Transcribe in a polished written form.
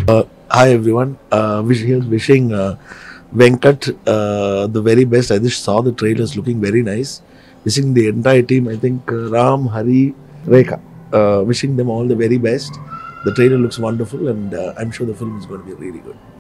Hi everyone. Here's wishing Venkat the very best. I just saw the trailers looking very nice. Wishing the entire team, I think Ram, Hari, Rekha, wishing them all the very best. The trailer looks wonderful, and I'm sure the film is going to be really good.